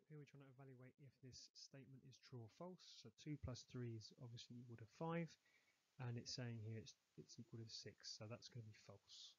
here we're trying to evaluate if this statement is true or false. So 2 plus 3 is obviously equal to 5, and it's saying here it's equal to 6, so that's going to be false.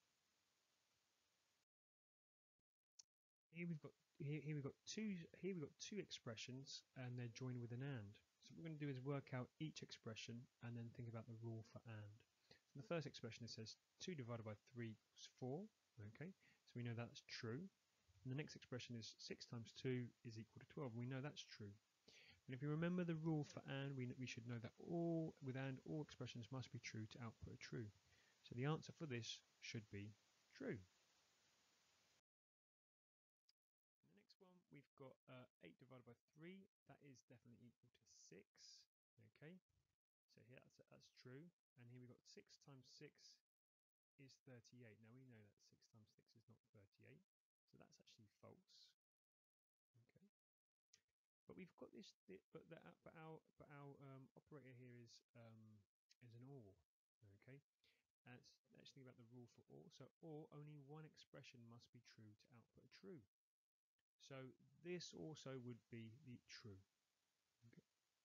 Here we've got two expressions, and they're joined with an and. So what we're going to do is work out each expression and then think about the rule for and. So the first expression, it says 2 divided by 3 equals 4. Okay, so we know that's true. And the next expression is 6 times 2 is equal to 12. We know that's true. And if you remember the rule for and, we should know that all expressions must be true to output a true. So the answer for this should be true. The next one, we've got 8 divided by 3. That is definitely equal to 6. Okay, so here that's true. And here we've got 6 times 6 is 38. Now we know that 6 times 6 is not 38. So that's actually false. Okay. But we've got this, but our operator here is an OR. Okay, let's think about the rule for OR. So OR, only one expression must be true to output a true. So this also would be the true. Okay.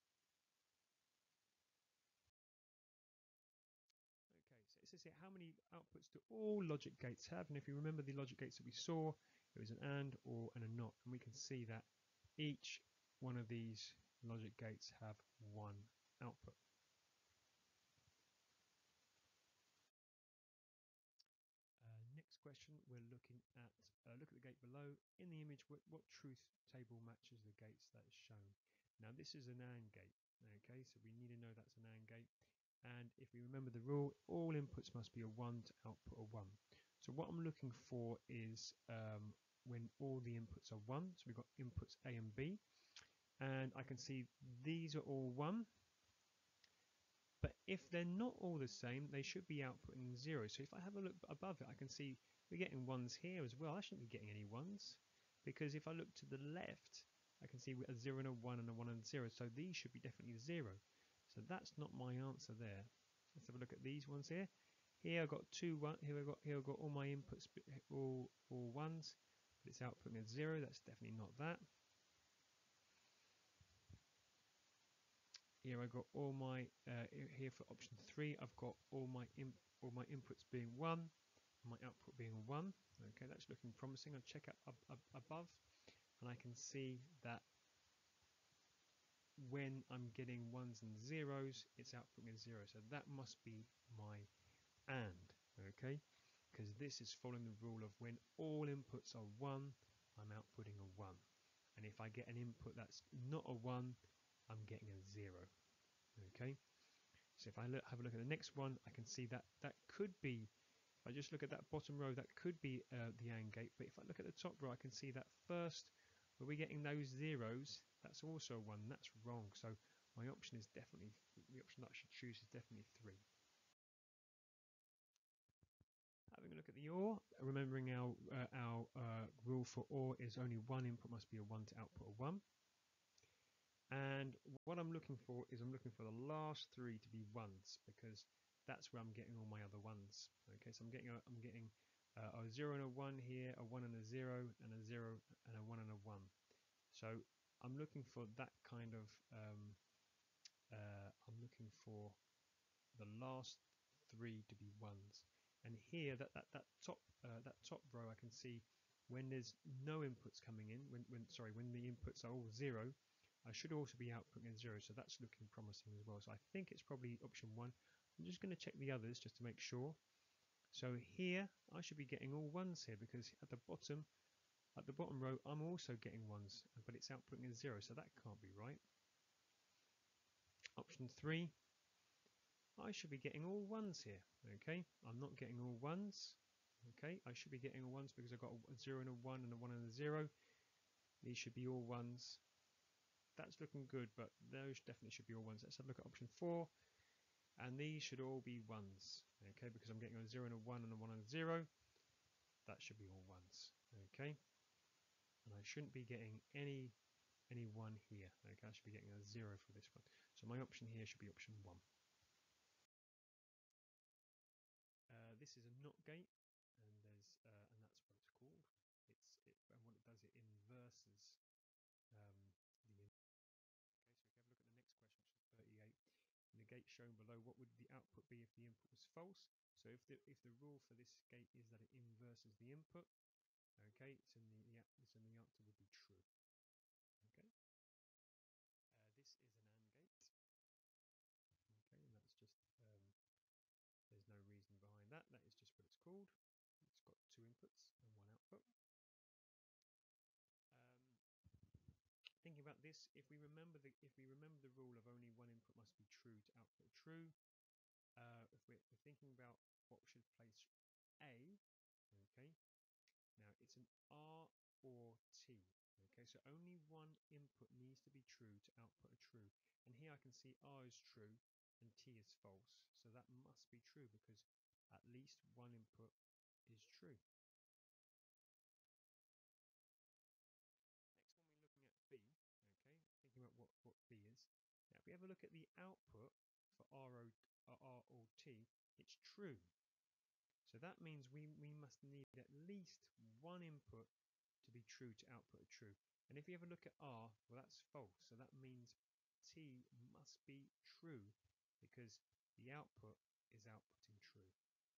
Okay, so it says here how many outputs do all logic gates have? And if you remember the logic gates that we saw, it was an and, or, and a not, and we can see that each one of these logic gates have one output. Next question, we're looking at look at the gate below. In the image, what truth table matches the gates that is shown? Now this is an AND gate. Okay, so we need to know that's an AND gate. And if we remember the rule, all inputs must be a 1 to output a 1. So what I'm looking for is when all the inputs are 1. So we've got inputs A and B, and I can see these are all 1. But if they're not all the same, they should be outputting 0. So if I have a look above it, I can see we're getting 1s here as well. I shouldn't be getting any 1s, because if I look to the left, I can see a 0 and a 1 and a 1 and a 0. So these should be definitely 0. So that's not my answer there. Let's have a look at these ones here. Here I've got here I've got all my inputs, all 1s, but it's outputting a 0. That's definitely not that. Here I got all my here for option 3. I've got all my inputs being 1, and my output being 1. Okay, that's looking promising. I'll check out above, and I can see that when I'm getting 1s and 0s, it's outputting a 0. So that must be my AND. Okay, because this is following the rule of when all inputs are 1, I'm outputting a 1. And if I get an input that's not a 1, I'm getting a 0. Okay, so if I have a look at the next one, I can see that could be, if I just look at that bottom row, that could be the AND gate. But if I look at the top row, I can see that first, where we're getting those 0s, that's also a 1. That's wrong. So my option is definitely, the option that I should choose is definitely 3. Having a look at the OR, remembering our rule for OR is only one input must be a 1 to output a 1. And what I'm looking for is I'm looking for the last 3 to be 1s, because that's where I'm getting all my other 1s. Okay, so I'm getting a 0 and a 1 here, a 1 and a 0, and a 0 and a 1 and a 1. So I'm looking for that kind of I'm looking for the last 3 to be 1s. And here that top row, I can see when there's no inputs coming in, when the inputs are all 0, I should also be outputting a 0, so that's looking promising as well. So I think it's probably option 1. I'm just going to check the others just to make sure. So here I should be getting all 1s here, because at the bottom row I'm also getting 1s, but it's outputting a 0, so that can't be right. Option 3, I should be getting all 1s here. Okay, I'm not getting all 1s. Okay, I should be getting all 1s because I've got a 0 and a 1 and a 1 and a 0. These should be all 1s. That's looking good, but those definitely should be all 1s. Let's have a look at option 4, and these should all be 1s. Okay, because I'm getting a 0 and a 1 and a 1 and a 0. That should be all 1s. Okay, and I shouldn't be getting any 1 here. Okay, I should be getting a 0 for this one. So my option here should be option 1. This is a NOT gate, and and that's what it's called. And what it does, it inverses shown below, what would the output be if the input was false? So if the rule for this gate is that it inverses the input, okay, so the answer would be true. Okay, this is an AND gate. Okay, and that's just there's no reason behind that. That is just what it's called. It's got 2 inputs and 1 output. Thinking about this, if we remember the rule of only 1 input must be true to output true, if we're thinking about what should place A, okay, now it's an R or T, okay, so only 1 input needs to be true to output a true, and here I can see R is true and T is false, so that must be true because at least 1 input is true. Next one, we're looking at B, okay, thinking about what B is. Now if we have a look at the output for R or T, it's true. So that means we must need at least 1 input to be true to output a true. And if you have a look at R, well, that's false. So that means T must be true because the output is outputting true.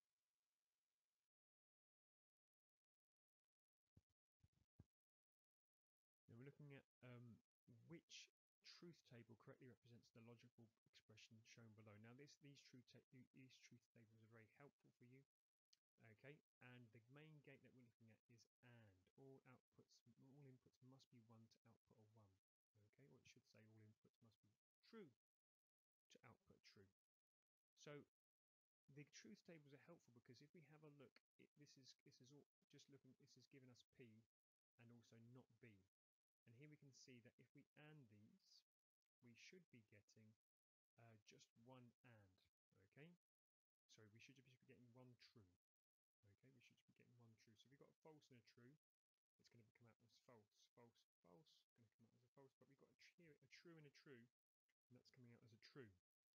Now we're looking at which truth table correctly represents the logical expression shown below. Now these truth tables are very helpful for you. Okay, and the main gate that we're looking at is AND. All inputs must be 1 to output a 1. Okay, or it should say all inputs must be true to output true. So the truth tables are helpful because if we have a look, this is all just looking. This is giving us P and also not B. And here we can see that if we AND these, we should be getting just 1 AND. Okay, so we should be getting 1 true. Okay, we should be getting 1 true. So if we've got a false and a true, it's going to come out as false, false, false. It's going to come out as a false, but we've got a true and a true, and that's coming out as a true.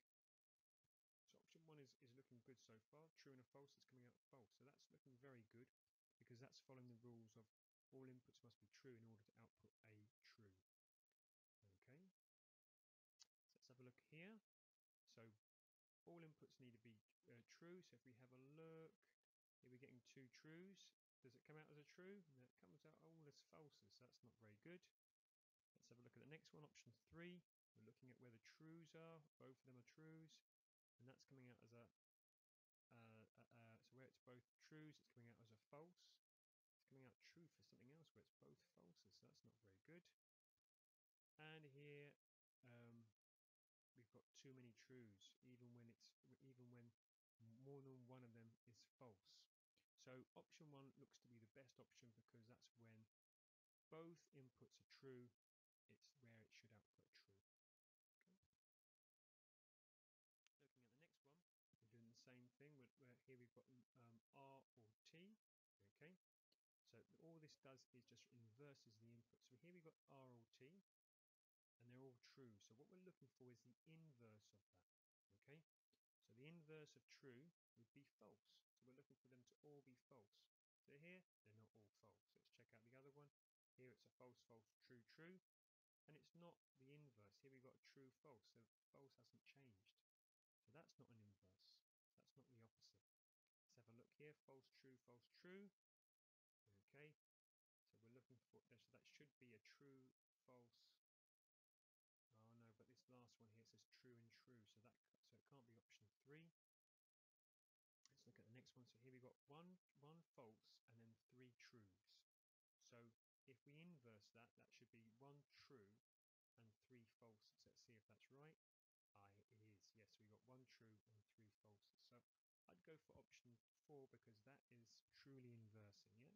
So option 1 is looking good so far. True and a false, it's coming out false. So that's looking very good because that's following the rules of all inputs must be true in order to output a true. Okay, so let's have a look here. So all inputs need to be true. So if we have a look, here we're getting 2 trues. Does it come out as a true? No, it comes out all as falses. So that's not very good. Let's have a look at the next one, option 3. We're looking at where the trues are. Both of them are trues, and that's coming out as a so where it's both trues, it's coming out as a false. It's coming out true for something else where it's both falses. So that's not very good. And here we've got too many trues, even when more than one of them is false. So option 1 looks to be the best option because that's when both inputs are true. It's where it should output true. Okay. Looking at the next one, we're doing the same thing. Here we've got R or T. Okay, so all this does is just inverses the input. So here we've got R or T, and they're all true. So what we're looking for is the inverse of that. Okay, so the inverse of true would be false. So we're looking for them to all be false. So here, they're not all false. Let's check out the other one. Here it's a false, false, true, true. And it's not the inverse. Here we've got a true, false. So false hasn't changed. So that's not an inverse. That's not the opposite. Let's have a look here. False, true, false, true. Okay. So we're looking for, so that should be a true, false. Oh no, but this last one here says true and true. So it can't be option 3. Let's look at the next one. So here we've got one false and then 3 trues. So if we inverse that, that should be 1 true and 3 falses. Let's see if that's right. It is. Yes, we got 1 true and 3 falses. So I'd go for option 4 because that is truly inversing, yeah?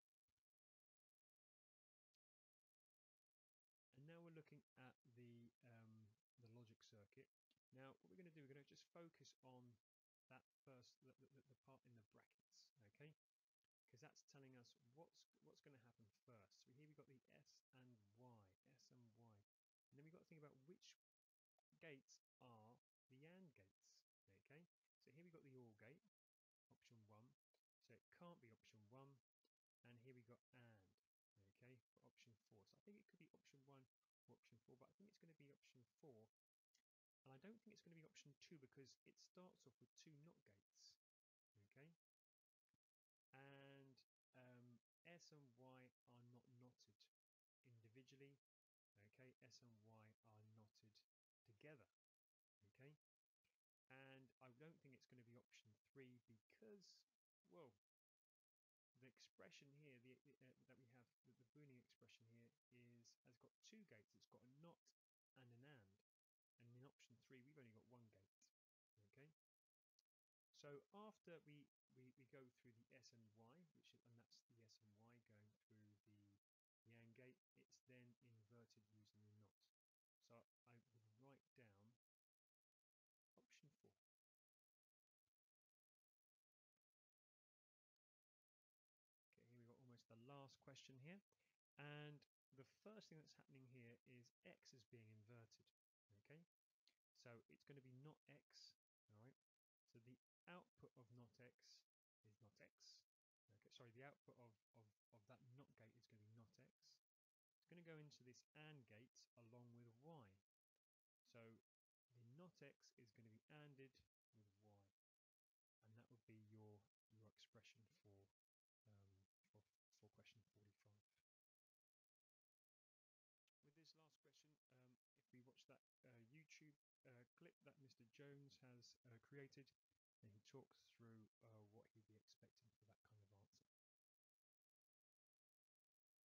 And now we're looking at the logic circuit. Now what we're going to do, we're going to just focus on that first, the part in the brackets, okay? Because that's telling us what's going to happen first. So here we've got the S and Y, and then we've got to think about which gates are the AND gates. Okay, so here we've got the OR gate, option 1. So it can't be option 1, and here we got AND. Okay, for option 4. So I think it could be option 1 or option 4, but I think it's going to be option 4 And I don't think it's going to be option 2 because it starts off with 2 NOT gates. Okay, and S and Y are not knotted individually. Okay, S and Y are knotted together. Okay, and I don't think it's going to be option 3 because, well, the expression here that we have, the Boolean expression here has got 2 gates. It's got a NOT and an and in option 3 we've only got 1 gate. Okay, so after we go through the S and Y, and that's the S and Y going through the AND gate, it's then inverted using the NOT. So I would write down option 4. Okay, here we've got almost the last question here. And the first thing that's happening here is X is being inverted. Okay, so it's going to be not X. All right, so the output of not X is not X. Okay, sorry, the output of that NOT gate is going to be not X. It's going to go into this AND gate along with Y. So the not X is going to be ANDed with Y, and that would be your expression for question 45. With this last question, if we watch that YouTube clip that Mr. Jones has created, then he talks through what he'd be expecting for that kind of answer.